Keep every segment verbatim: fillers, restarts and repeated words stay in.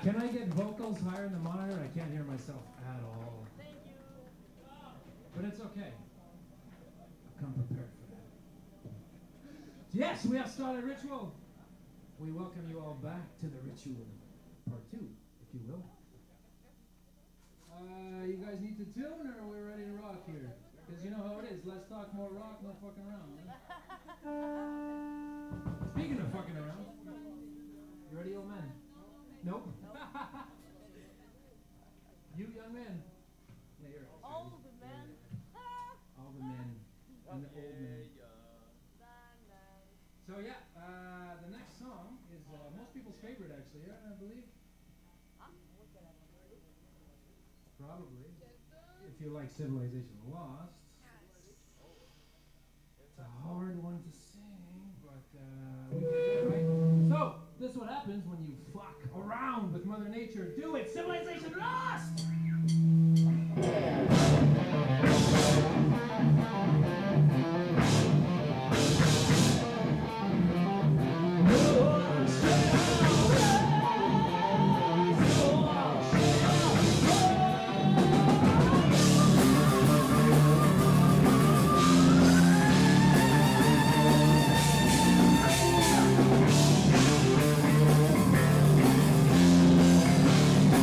Can I get vocals higher in the monitor? I can't hear myself at all. Thank you. But it's okay. I've come prepared for that. Yes, we have started ritual. We welcome you all back to the ritual part two, if you will. Uh, you guys need to tune, or are we ready to rock here? Because you know how it is. Let's talk more rock, no fucking around. Right? Speaking of fucking around, you ready, old man? Nope. You young man. Yeah, you're Old man. all the men and the old men. So yeah, uh, the next song is uh, most people's favorite, actually. Yeah, I believe. Probably. If you like Civilization Lost. It's a hard one to sing, but uh, we can do it, right? So, this is what happens when you fuck around with Mother Nature. Do it! Civilization Lost! Thank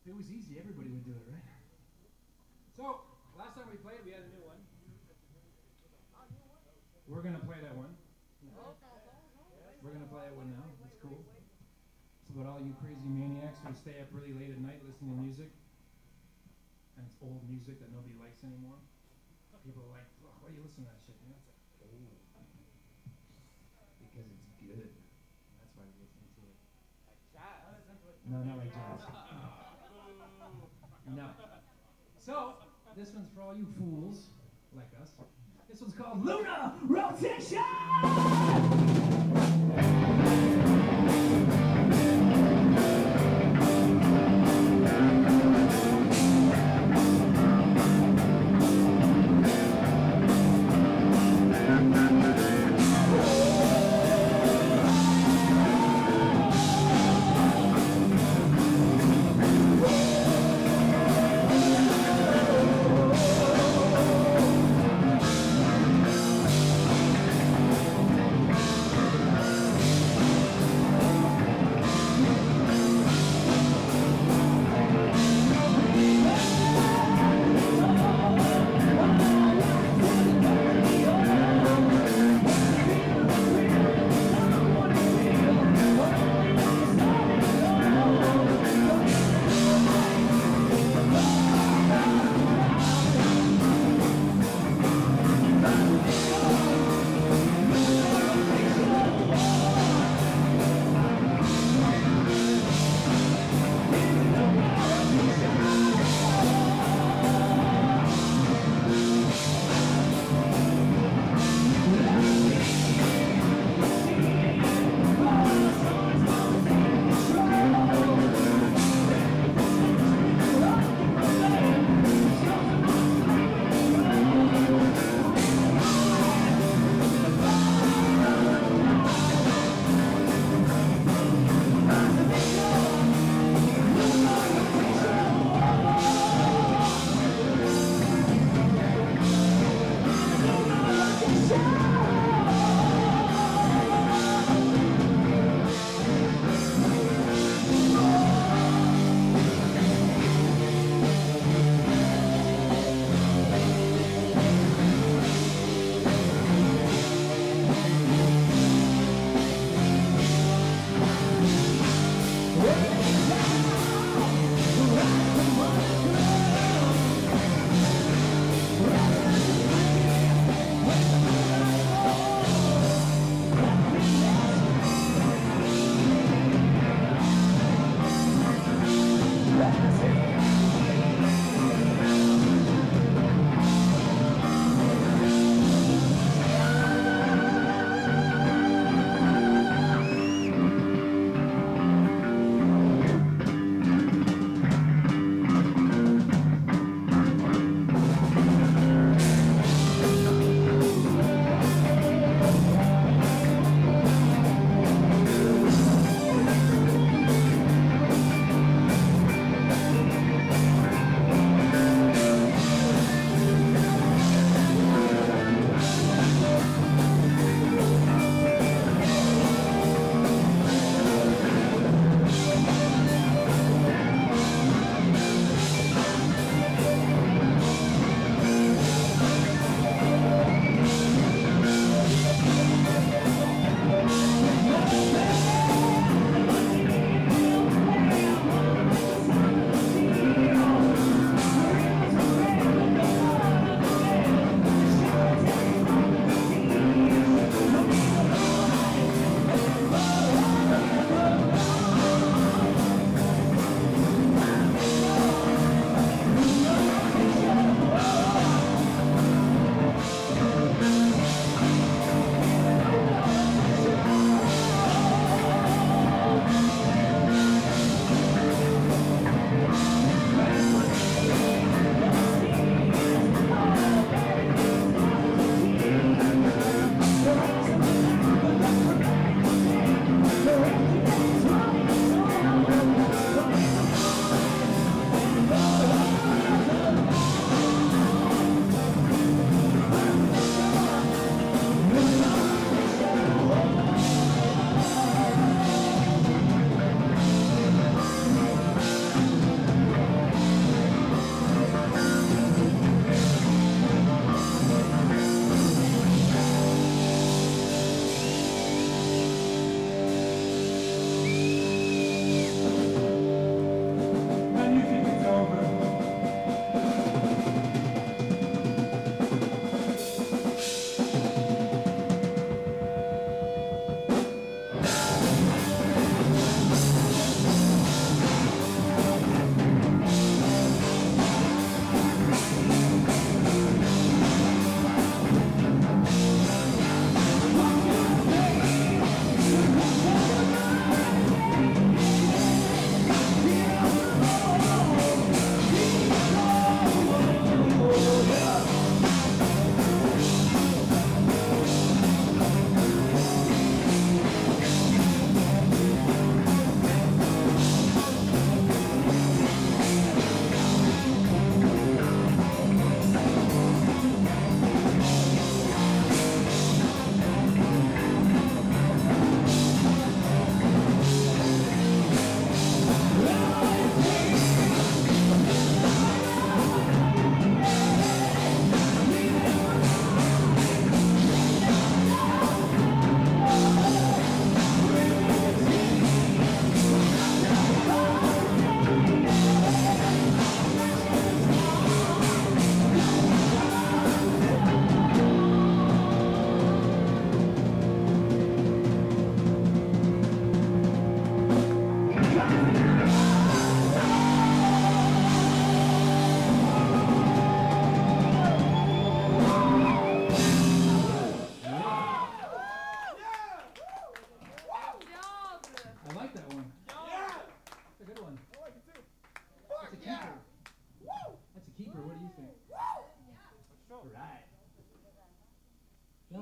If it was easy, everybody would do it, right? So, last time we played, we had a new one. We're going to play that one. We're going to play that one now. That's cool. It's about all you crazy maniacs who stay up really late at night listening to music. And it's old music that nobody likes anymore. People are like, oh, why are you listening to that shit? You know, it's like, oh. Because it's good. That's why we're listening to it. No, not like jazz. No. So, this one's for all you fools like us. This one's called Lunar Rotation!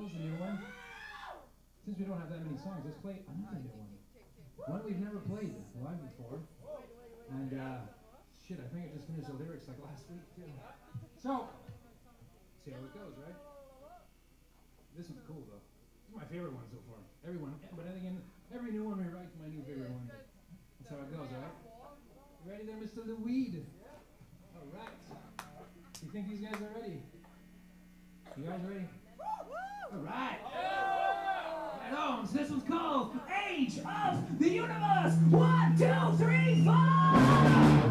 Immortals, the new one. Since we don't have that many songs, let's play another new one. One we've never played live before. And, uh, shit, I think I just finished the lyrics like last week, too. So, see how it goes, right? This one's cool, though. This is my favorite one so far. Everyone, but then again, every new one we write my new favorite one. That's how it goes, right? You ready there, Mister Louis? All right. You think these guys are ready? You guys ready? All right. Right on. So this one's called Age of the Universe. One, two, three, four.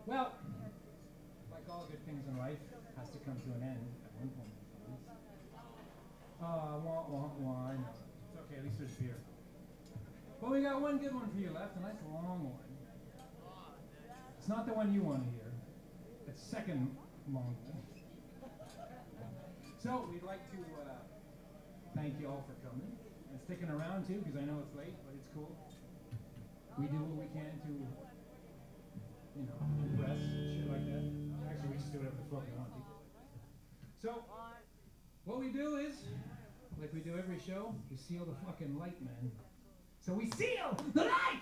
Well, like all good things in life, has to come to an end at one point. Uh, wah, wah, wah, I know. It's okay, at least there's beer. But we got one good one for you left, a nice long one. It's not the one you want to hear. It's second long one. So, we'd like to uh, thank you all for coming and sticking around too, because I know it's late, but it's cool. We do what we can to, you know, impress and shit like that. Actually, we just do whatever the fuck we want to. So, what we do is, like we do every show, we seal the fucking light, man. So we seal the light!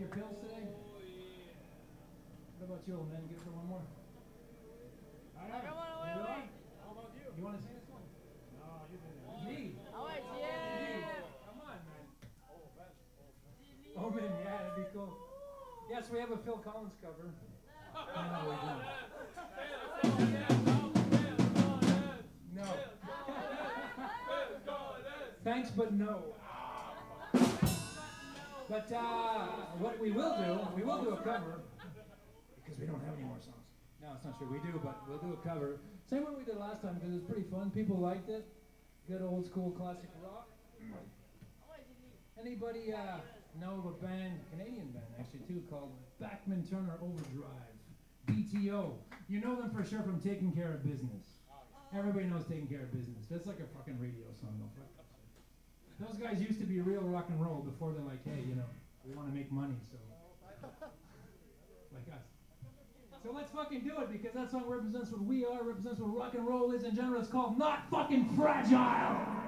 your pills today? What about you, old man? Get for one more. All right. Come on, wait, wait. How about you? You want to sing this one? No, you didn't. Me? Oh, wait, yeah. Come on, man. Oh, man, yeah, that'd be cool. Yes, we have a Phil Collins cover. No, we don't. No. Thanks, but no. But uh, what we will do, we will do a cover, because we don't have any more songs. No, it's not true. We do, but we'll do a cover. Same one we did last time, because it was pretty fun. People liked it. Good old school classic rock. Anybody uh, know of a band, Canadian band actually too, called Bachman Turner Overdrive? B T O. You know them for sure from Taking Care of Business. Everybody knows Taking Care of Business. That's like a fucking radio song though. Those guys used to be real rock and roll before they're like, hey, you know, we want to make money, so. Like us. So let's fucking do it, because that song represents what we are, represents what rock and roll is in general. It's called Not Fucking Fragile!